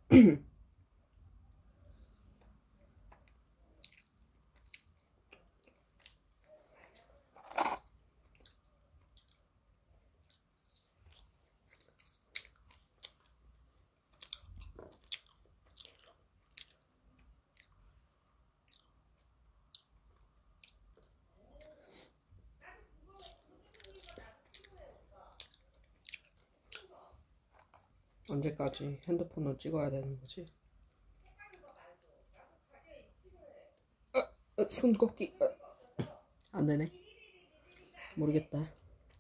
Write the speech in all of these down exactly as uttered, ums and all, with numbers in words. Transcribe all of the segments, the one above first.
언제까지 핸드폰으로 찍어야 되는 거지? 아, 아, 손 꺾기. 아, 안 되네. 모르겠다.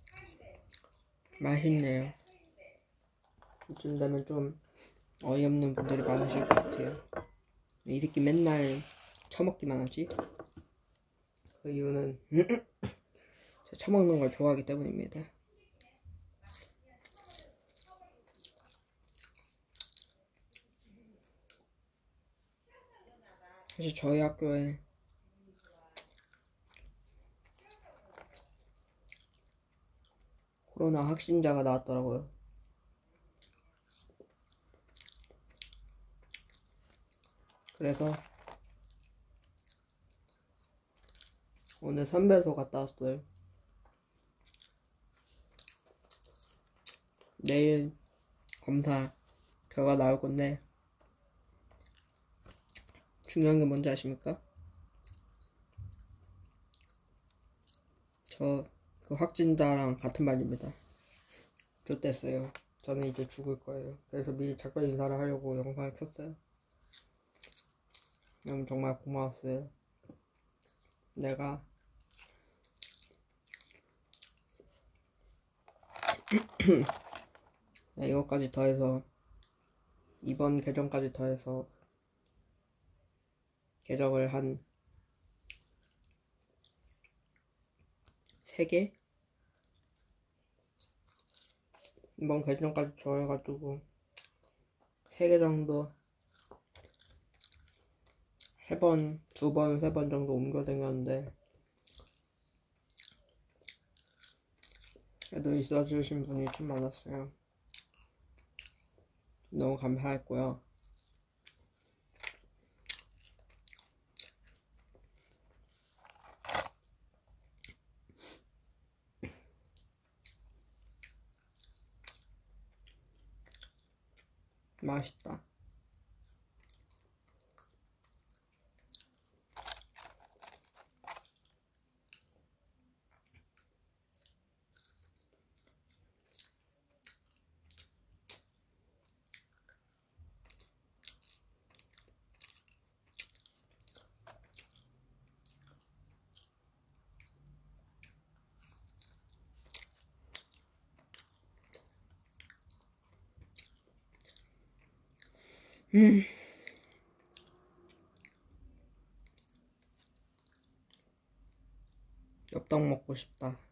맛있네요. 이쯤 되면 좀 어이없는 분들이 많으실 것 같아요. 이 새끼 맨날 처먹기만 하지? 그 이유는 제가 처먹는 걸 좋아하기 때문입니다. 사실 저희 학교에 코로나 확진자가 나왔더라고요. 그래서 오늘 선배소 갔다 왔어요. 내일 검사 결과 나올 건데 중요한 게 뭔지 아십니까? 저 그 확진자랑 같은 반입니다. 좋댔어요. 저는 이제 죽을 거예요. 그래서 미리 작별 인사를 하려고 영상을 켰어요. 여러분 정말 고마웠어요. 내가 네, 이것까지 더해서 이번 계정까지 더해서 계정을 한 세 개? 이번 계정까지 더해가지고 세 개 정도 세 번, 두 번, 세 번 정도 옮겨 다녔는데 그래도 있어주신 분이 좀 많았어요. 너무 감사했고요. 맛있다. 음. 엽떡 먹고 싶다.